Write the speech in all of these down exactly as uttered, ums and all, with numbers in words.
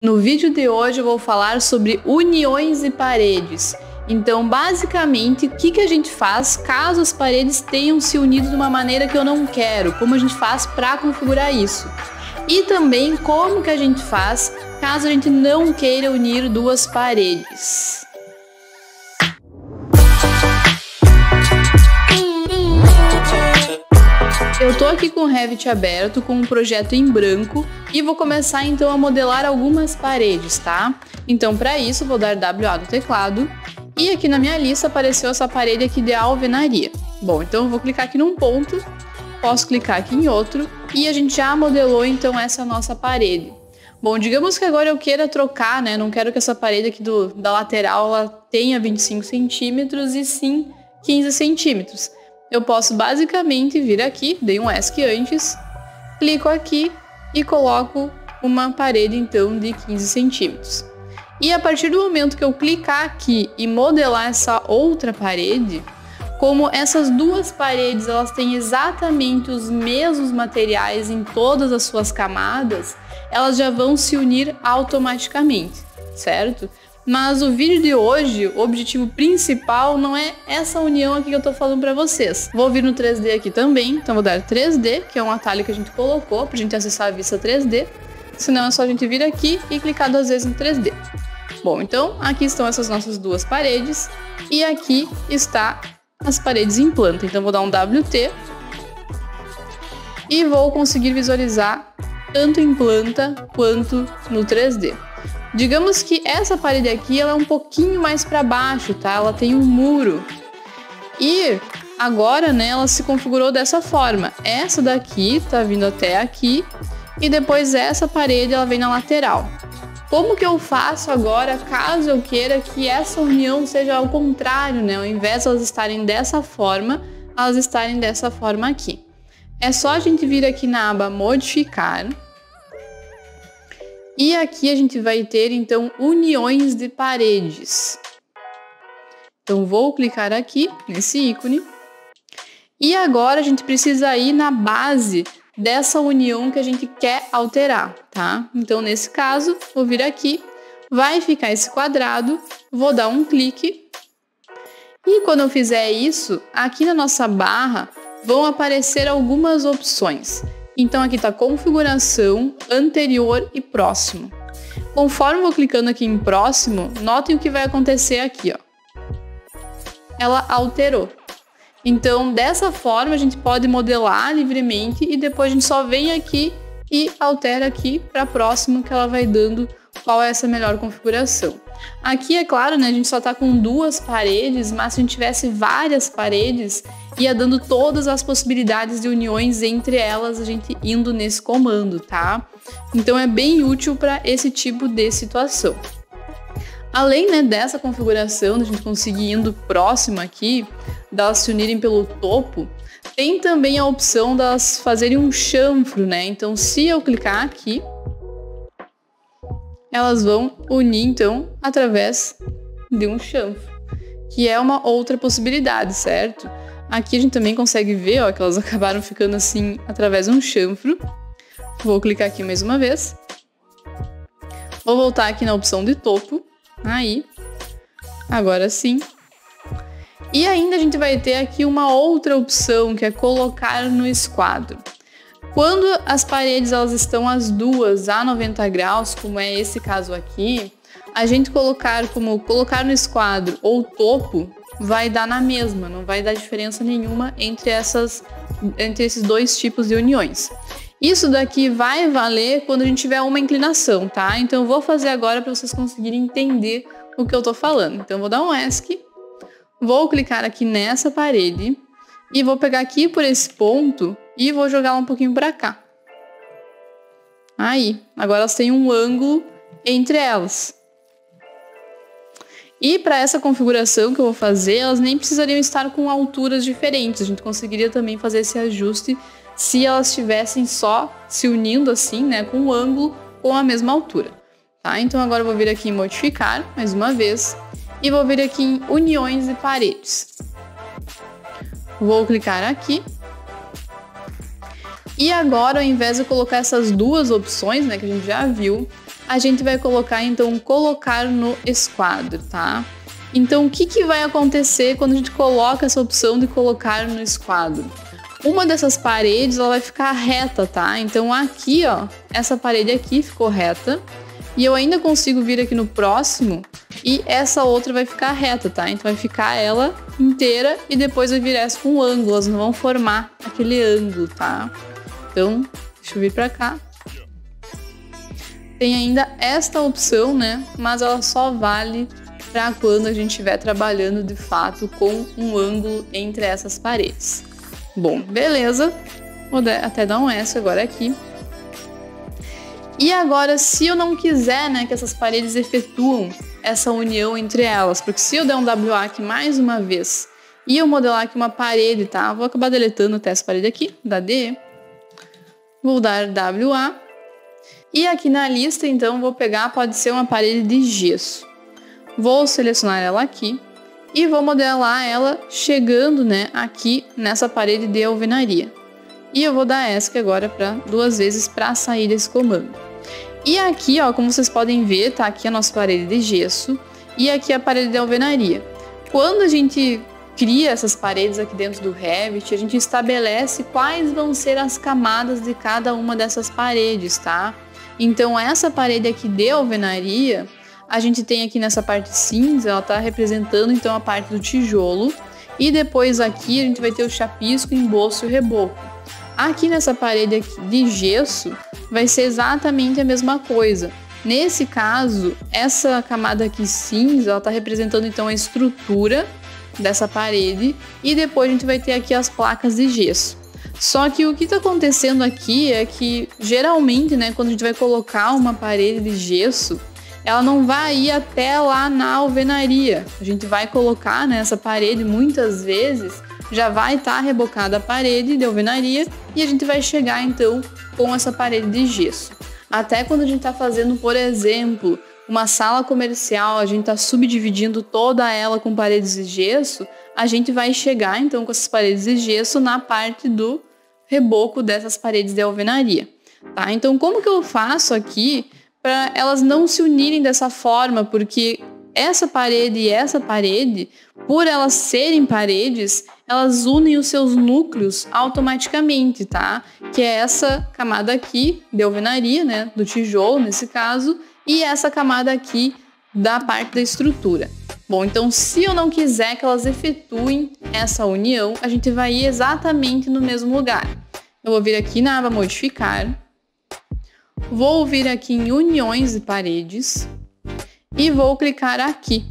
No vídeo de hoje eu vou falar sobre uniões de paredes. Então, basicamente, o que, que a gente faz caso as paredes tenham se unido de uma maneira que eu não quero? Como a gente faz para configurar isso? E também como que a gente faz caso a gente não queira unir duas paredes. Eu tô aqui com o Revit aberto, com um projeto em branco e vou começar então a modelar algumas paredes, tá? Então para isso vou dar W A no teclado e aqui na minha lista apareceu essa parede aqui de alvenaria. Bom, então eu vou clicar aqui num ponto, posso clicar aqui em outro e a gente já modelou então essa nossa parede. Bom, digamos que agora eu queira trocar, né? Não quero que essa parede aqui do, da lateral ela tenha vinte e cinco centímetros e sim quinze centímetros. Eu posso basicamente vir aqui, dei um ESC antes, clico aqui e coloco uma parede então de quinze centímetros. E a partir do momento que eu clicar aqui e modelar essa outra parede, como essas duas paredes elas têm exatamente os mesmos materiais em todas as suas camadas, elas já vão se unir automaticamente, certo? Mas o vídeo de hoje, o objetivo principal não é essa união aqui que eu tô falando para vocês. Vou vir no três D aqui também, então vou dar três D, que é um atalho que a gente colocou pra gente acessar a vista três D. Senão é só a gente vir aqui e clicar duas vezes no três D. Bom, então aqui estão essas nossas duas paredes e aqui está as paredes em planta. Então vou dar um W T e vou conseguir visualizar tanto em planta quanto no três D. Digamos que essa parede aqui ela é um pouquinho mais para baixo, tá? Ela tem um muro. E agora, né, ela se configurou dessa forma. Essa daqui tá vindo até aqui e depois essa parede ela vem na lateral. Como que eu faço agora caso eu queira que essa união seja ao contrário, né? Ao invés de elas estarem dessa forma, elas estarem dessa forma aqui. É só a gente vir aqui na aba modificar. E aqui a gente vai ter, então, uniões de paredes. Então, vou clicar aqui, nesse ícone. E agora a gente precisa ir na base dessa união que a gente quer alterar, tá? Então, nesse caso, vou vir aqui, vai ficar esse quadrado, vou dar um clique. E quando eu fizer isso, aqui na nossa barra, vão aparecer algumas opções. Então aqui está configuração, anterior e próximo. Conforme eu vou clicando aqui em próximo, notem o que vai acontecer aqui, ó. Ela alterou. Então dessa forma a gente pode modelar livremente e depois a gente só vem aqui e altera aqui para próximo que ela vai dando qual é essa melhor configuração. Aqui é claro, né, a gente só está com duas paredes, mas se a gente tivesse várias paredes, ia dando todas as possibilidades de uniões entre elas, a gente indo nesse comando, tá? Então é bem útil para esse tipo de situação. Além, né, dessa configuração, da gente conseguir indo próximo aqui, delas se unirem pelo topo, tem também a opção delas fazerem um chanfro, né? Então se eu clicar aqui, elas vão unir, então, através de um chanfro, que é uma outra possibilidade, certo? Aqui a gente também consegue ver, ó, que elas acabaram ficando assim, através de um chanfro. Vou clicar aqui mais uma vez. Vou voltar aqui na opção de topo. Aí. Agora sim. E ainda a gente vai ter aqui uma outra opção, que é colocar no esquadro. Quando as paredes elas estão as duas a noventa graus, como é esse caso aqui, a gente colocar como colocar no esquadro ou topo vai dar na mesma, não vai dar diferença nenhuma entre, essas, entre esses dois tipos de uniões. Isso daqui vai valer quando a gente tiver uma inclinação, tá? Então eu vou fazer agora para vocês conseguirem entender o que eu tô falando. Então eu vou dar um ESC, vou clicar aqui nessa parede e vou pegar aqui por esse ponto e vou jogar ela um pouquinho para cá. Aí, agora elas têm um ângulo entre elas. E para essa configuração que eu vou fazer, elas nem precisariam estar com alturas diferentes. A gente conseguiria também fazer esse ajuste se elas estivessem só se unindo assim, né, com um ângulo com a mesma altura. Tá? Então agora eu vou vir aqui em modificar, mais uma vez, e vou vir aqui em uniões de paredes. Vou clicar aqui. E agora, ao invés de colocar essas duas opções, né, que a gente já viu, a gente vai colocar então colocar no esquadro, tá? Então o que, que vai acontecer quando a gente coloca essa opção de colocar no esquadro? Uma dessas paredes ela vai ficar reta, tá? Então aqui, ó, essa parede aqui ficou reta e eu ainda consigo vir aqui no próximo e essa outra vai ficar reta, tá? Então vai ficar ela inteira e depois vai virar essa com ângulo, elas não vão formar aquele ângulo, tá? Então, deixa eu vir pra cá. Tem ainda esta opção, né? Mas ela só vale para quando a gente estiver trabalhando de fato com um ângulo entre essas paredes. Bom, beleza. Vou até dar um S agora aqui. E agora, se eu não quiser, né, que essas paredes efetuam essa união entre elas, porque se eu der um W A aqui mais uma vez e eu modelar aqui uma parede, tá? Vou acabar deletando até essa parede aqui, da D. Vou dar W A. E aqui na lista, então, vou pegar, pode ser uma parede de gesso. Vou selecionar ela aqui e vou modelar ela chegando, né, aqui nessa parede de alvenaria. E eu vou dar ESC agora para duas vezes para sair desse comando. E aqui, ó, como vocês podem ver, tá aqui a nossa parede de gesso e aqui a parede de alvenaria. Quando a gente cria essas paredes aqui dentro do Revit, a gente estabelece quais vão ser as camadas de cada uma dessas paredes, tá? Então essa parede aqui de alvenaria, a gente tem aqui nessa parte cinza, ela está representando então a parte do tijolo. E depois aqui a gente vai ter o chapisco, emboço e reboco. Aqui nessa parede aqui de gesso vai ser exatamente a mesma coisa. Nesse caso, essa camada aqui cinza, ela está representando então a estrutura dessa parede. E depois a gente vai ter aqui as placas de gesso. Só que o que está acontecendo aqui é que, geralmente, né, quando a gente vai colocar uma parede de gesso, ela não vai ir até lá na alvenaria. A gente vai colocar nessa, né, parede, muitas vezes, já vai estar tá rebocada a parede de alvenaria e a gente vai chegar, então, com essa parede de gesso. Até quando a gente está fazendo, por exemplo, uma sala comercial, a gente está subdividindo toda ela com paredes de gesso, a gente vai chegar, então, com essas paredes de gesso na parte do reboco dessas paredes de alvenaria, tá? Então, como que eu faço aqui para elas não se unirem dessa forma? Porque essa parede e essa parede, por elas serem paredes, elas unem os seus núcleos automaticamente, tá? Que é essa camada aqui de alvenaria, né? Do tijolo, nesse caso, e essa camada aqui da parte da estrutura. Bom, então se eu não quiser que elas efetuem essa união, a gente vai ir exatamente no mesmo lugar. Eu vou vir aqui na aba modificar, vou vir aqui em uniões de paredes e vou clicar aqui.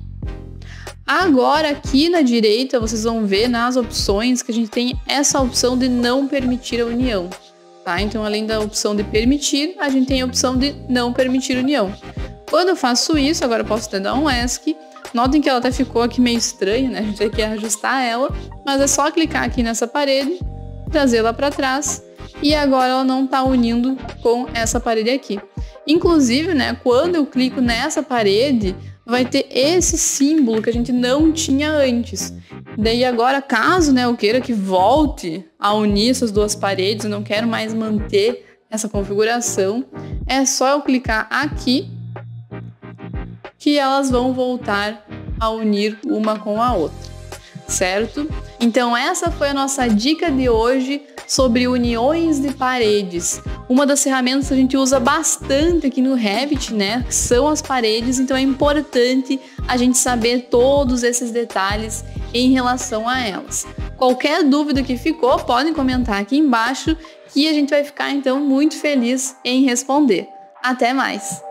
Agora aqui na direita vocês vão ver nas opções que a gente tem essa opção de não permitir a união, tá? Então além da opção de permitir, a gente tem a opção de não permitir união. Quando eu faço isso, agora eu posso até dar um ESC. Notem que ela até ficou aqui meio estranha, né? A gente tem que ajustar ela, mas é só clicar aqui nessa parede, trazê-la para trás e agora ela não está unindo com essa parede aqui. Inclusive, né, quando eu clico nessa parede, vai ter esse símbolo que a gente não tinha antes. Daí agora, caso, né, eu queira que volte a unir essas duas paredes, eu não quero mais manter essa configuração, é só eu clicar aqui que elas vão voltar a unir uma com a outra, certo? Então essa foi a nossa dica de hoje sobre uniões de paredes. Uma das ferramentas que a gente usa bastante aqui no Revit, né, são as paredes, então é importante a gente saber todos esses detalhes em relação a elas. Qualquer dúvida que ficou, podem comentar aqui embaixo que a gente vai ficar então muito feliz em responder. Até mais!